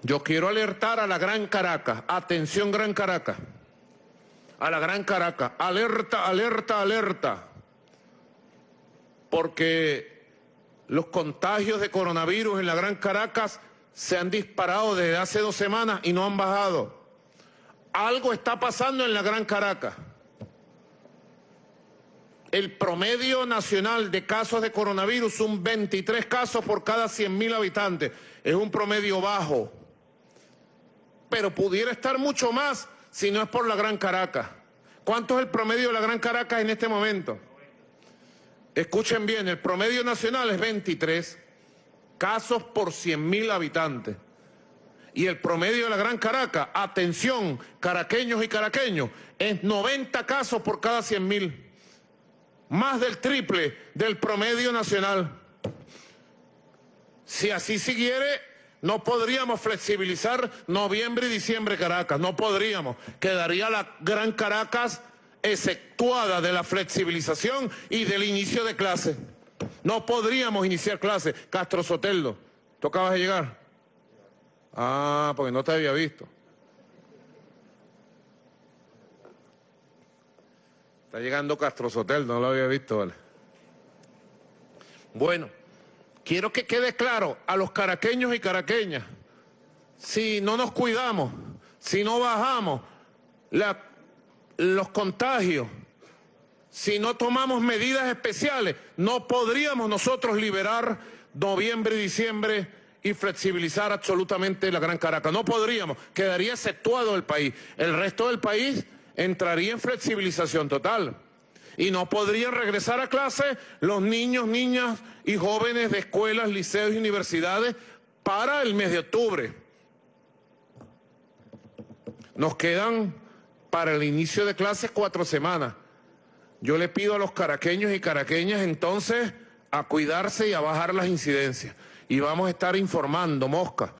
Yo quiero alertar a la Gran Caracas, atención Gran Caracas, a la Gran Caracas, alerta, alerta, alerta, porque los contagios de coronavirus en la Gran Caracas se han disparado desde hace 2 semanas y no han bajado. Algo está pasando en la Gran Caracas. El promedio nacional de casos de coronavirus son 23 casos por cada 100.000 habitantes. Es un promedio bajo, pero pudiera estar mucho más si no es por la Gran Caracas. ¿Cuánto es el promedio de la Gran Caracas en este momento? Escuchen bien, el promedio nacional es 23 casos por 100.000 habitantes. Y el promedio de la Gran Caracas, atención, caraqueños y caraqueños, es 90 casos por cada 100.000. Más del triple del promedio nacional. Si así siguiere, no podríamos flexibilizar noviembre y diciembre Caracas, no podríamos. Quedaría la Gran Caracas exceptuada de la flexibilización y del inicio de clases. No podríamos iniciar clases. Castro Soteldo, ¿tú acabas de llegar? Ah, porque no te había visto. Está llegando Castro Soteldo, no lo había visto, ¿vale? Bueno, quiero que quede claro a los caraqueños y caraqueñas, si no nos cuidamos, si no bajamos los contagios, si no tomamos medidas especiales, no podríamos nosotros liberar noviembre y diciembre y flexibilizar absolutamente la Gran Caracas. No podríamos, quedaría exceptuado el país. El resto del país entraría en flexibilización total. Y no podrían regresar a clase los niños, niñas y jóvenes de escuelas, liceos y universidades para el mes de octubre. Nos quedan para el inicio de clases 4 semanas. Yo le pido a los caraqueños y caraqueñas entonces a cuidarse y a bajar las incidencias. Y vamos a estar informando, Mosca,